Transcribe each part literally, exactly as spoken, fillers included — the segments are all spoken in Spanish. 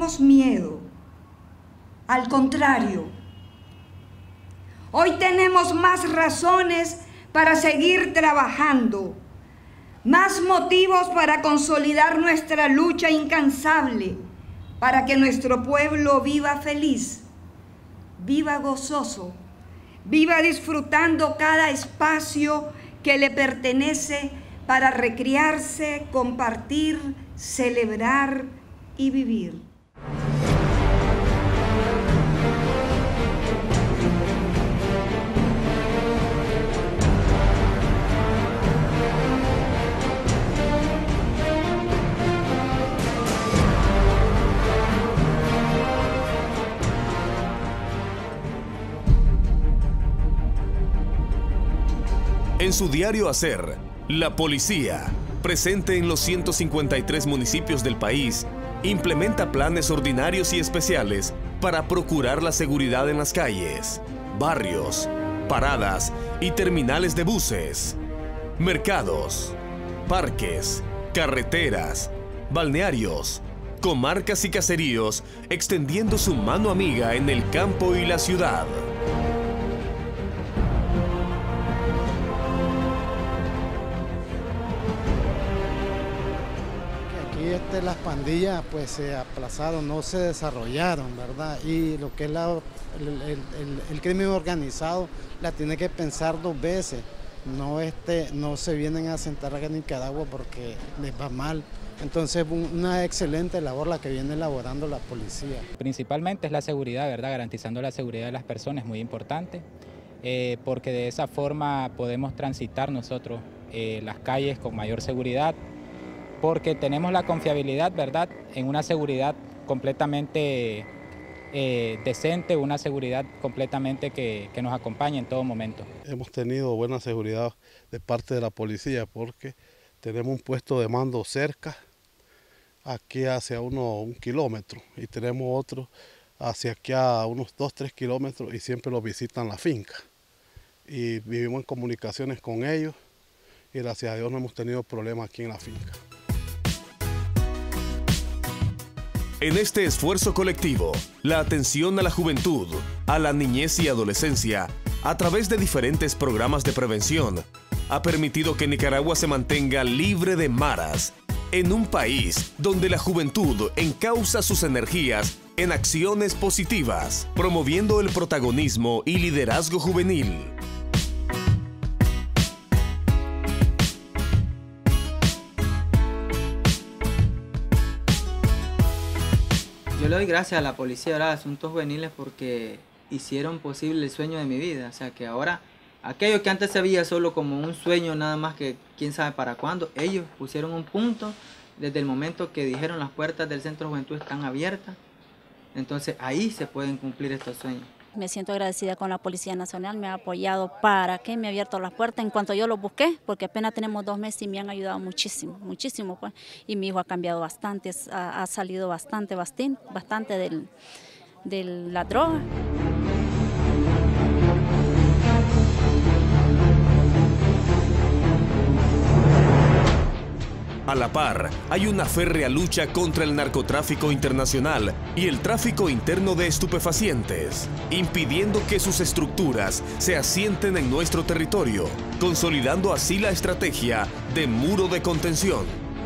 tenemos miedo. Al contrario, hoy tenemos más razones para seguir trabajando, más motivos para consolidar nuestra lucha incansable, para que nuestro pueblo viva feliz, viva gozoso, viva disfrutando cada espacio que le pertenece para recrearse, compartir, celebrar y vivir. En su diario hacer, la policía, presente en los ciento cincuenta y tres municipios del país, implementa planes ordinarios y especiales para procurar la seguridad en las calles, barrios, paradas y terminales de buses, mercados, parques, carreteras, balnearios, comarcas y caseríos, extendiendo su mano amiga en el campo y la ciudad. Este, las pandillas pues se aplazaron, no se desarrollaron, ¿verdad? Y lo que es la, el, el, el, el crimen organizado la tiene que pensar dos veces. No, este, no se vienen a sentar acá en Nicaragua porque les va mal. Entonces una excelente labor la que viene elaborando la policía. Principalmente es la seguridad, ¿verdad? Garantizando la seguridad de las personas es muy importante, eh, porque de esa forma podemos transitar nosotros eh, las calles con mayor seguridad, porque tenemos la confiabilidad, ¿verdad?, en una seguridad completamente eh, decente, una seguridad completamente que, que nos acompaña en todo momento. Hemos tenido buena seguridad de parte de la policía porque tenemos un puesto de mando cerca, aquí hacia uno, un kilómetro, y tenemos otro hacia aquí a unos dos, tres kilómetros y siempre los visitan la finca. Y vivimos en comunicaciones con ellos y gracias a Dios no hemos tenido problemas aquí en la finca. En este esfuerzo colectivo, la atención a la juventud, a la niñez y adolescencia, a través de diferentes programas de prevención, ha permitido que Nicaragua se mantenga libre de maras, en un país donde la juventud encausa sus energías en acciones positivas, promoviendo el protagonismo y liderazgo juvenil. Yo le doy gracias a la Policía de Asuntos Juveniles porque hicieron posible el sueño de mi vida. O sea que ahora, aquello que antes se veía solo como un sueño nada más que quién sabe para cuándo, ellos pusieron un punto desde el momento que dijeron las puertas del Centro de Juventud están abiertas. Entonces ahí se pueden cumplir estos sueños. Me siento agradecida con la Policía Nacional, me ha apoyado para que me ha abierto las puertas en cuanto yo los busqué, porque apenas tenemos dos meses y me han ayudado muchísimo, muchísimo. Pues. Y mi hijo ha cambiado bastante, ha, ha salido bastante, bastante, bastante del, de la droga. A la par, hay una férrea lucha contra el narcotráfico internacional y el tráfico interno de estupefacientes, impidiendo que sus estructuras se asienten en nuestro territorio, consolidando así la estrategia de muro de contención.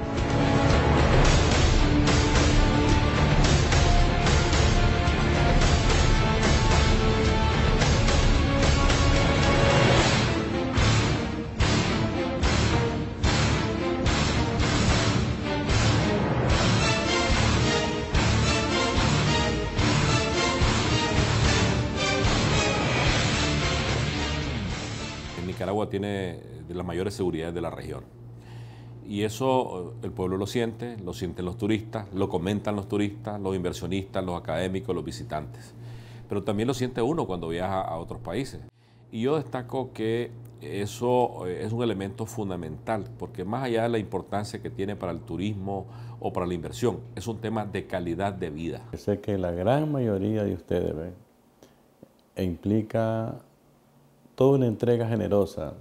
Nicaragua tiene de las mayores seguridades de la región. Y eso el pueblo lo siente, lo sienten los turistas, lo comentan los turistas, los inversionistas, los académicos, los visitantes. Pero también lo siente uno cuando viaja a otros países. Y yo destaco que eso es un elemento fundamental, porque más allá de la importancia que tiene para el turismo o para la inversión, es un tema de calidad de vida. Sé que la gran mayoría de ustedes ven, implica toda una entrega generosa,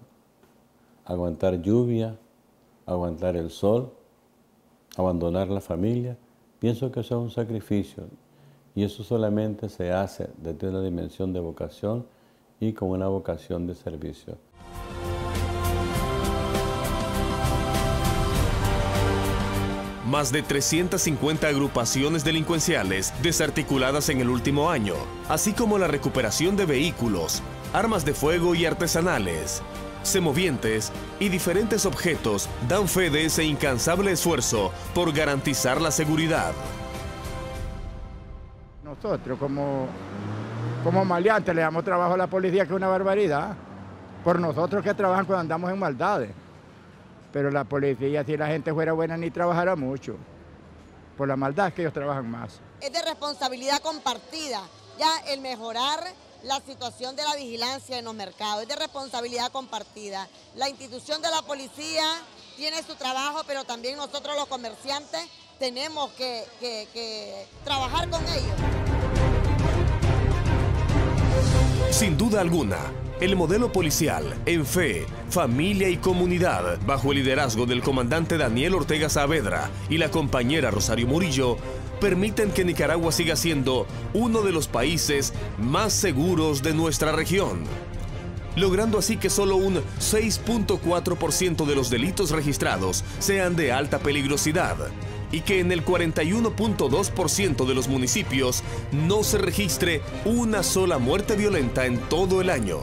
aguantar lluvia, aguantar el sol, abandonar la familia Pienso que eso es un sacrificio y eso solamente se hace desde una dimensión de vocación y con una vocación de servicio. Más de trescientas cincuenta agrupaciones delincuenciales desarticuladas en el último año, así como la recuperación de vehículos, armas de fuego y artesanales, semovientes y diferentes objetos dan fe de ese incansable esfuerzo por garantizar la seguridad. Nosotros como, como maleantes le damos trabajo a la policía, que es una barbaridad, por nosotros que trabajan cuando andamos en maldades. Pero la policía, si la gente fuera buena, ni trabajara mucho. Por la maldad que ellos trabajan más. Es de responsabilidad compartida, ya el mejorar la situación de la vigilancia en los mercados, es de responsabilidad compartida. La institución de la policía tiene su trabajo, pero también nosotros los comerciantes tenemos que, que, que trabajar con ellos. Sin duda alguna, el modelo policial en fe, familia y comunidad, bajo el liderazgo del comandante Daniel Ortega Saavedra y la compañera Rosario Murillo, permiten que Nicaragua siga siendo uno de los países más seguros de nuestra región, logrando así que solo un seis punto cuatro por ciento de los delitos registrados sean de alta peligrosidad y que en el cuarenta y uno punto dos por ciento de los municipios no se registre una sola muerte violenta en todo el año.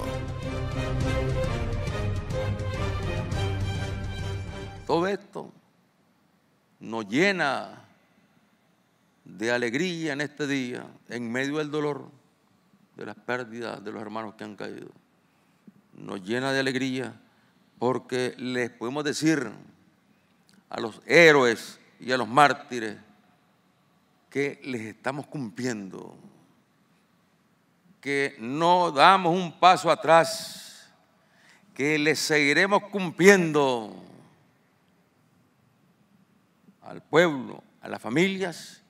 Todo esto nos llena de alegría en este día, en medio del dolor de las pérdidas de los hermanos que han caído. Nos llena de alegría porque les podemos decir a los héroes y a los mártires que les estamos cumpliendo, que no damos un paso atrás, que les seguiremos cumpliendo al pueblo, a las familias,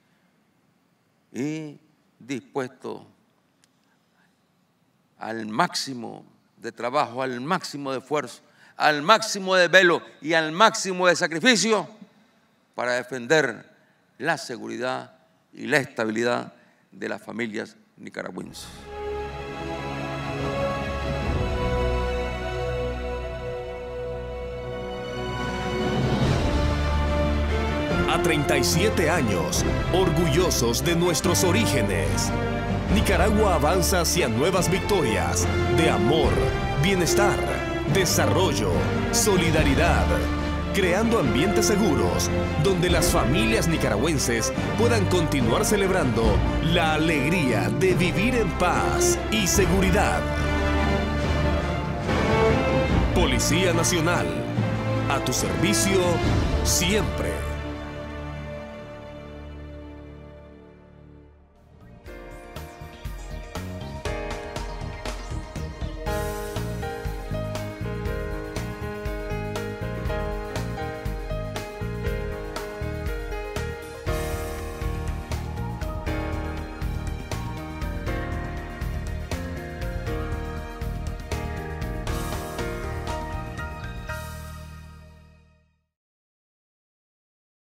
y dispuesto al máximo de trabajo, al máximo de esfuerzo, al máximo de velo y al máximo de sacrificio para defender la seguridad y la estabilidad de las familias nicaragüenses. A treinta y siete años, orgullosos de nuestros orígenes, Nicaragua avanza hacia nuevas victorias de amor, bienestar, desarrollo, solidaridad, creando ambientes seguros donde las familias nicaragüenses puedan continuar celebrando la alegría de vivir en paz y seguridad. Policía Nacional, a tu servicio siempre.